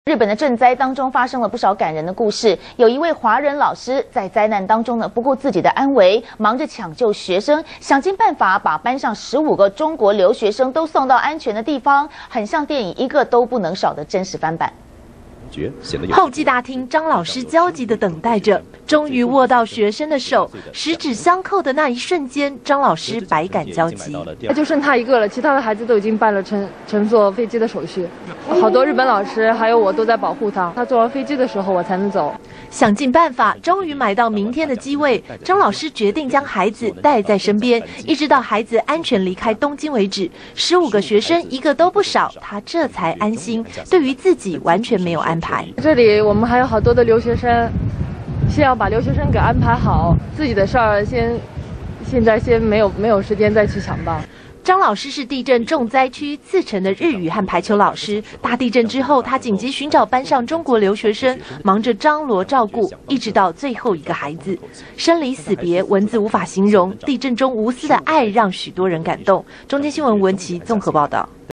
日本的震灾当中发生了不少感人的故事，有一位华人老师在灾难当中呢，不顾自己的安危，忙着抢救学生，想尽办法把班上15个中国留学生都送到安全的地方，很像电影《一个都不能少》的真实翻版。 候机大厅，张老师焦急地等待着，终于握到学生的手，十指相扣的那一瞬间，张老师百感交集。 就剩他一个了，其他的孩子都已经办了乘坐飞机的手续，好多日本老师还有我都在保护他。他坐完飞机的时候，我才能走。 想尽办法，终于买到明天的机位。张老师决定将孩子带在身边，一直到孩子安全离开东京为止。15个学生一个都不少，他这才安心。对于自己完全没有安排。 这里我们还有好多的留学生，先要把留学生给安排好，自己的事儿现在先没有时间再去想吧。 张老师是地震重灾区茨城的日语和排球老师。大地震之后，他紧急寻找班上中国留学生，忙着张罗照顾，一直到最后一个孩子。生离死别，文字无法形容。地震中无私的爱让许多人感动。中间新闻文琪综合报道。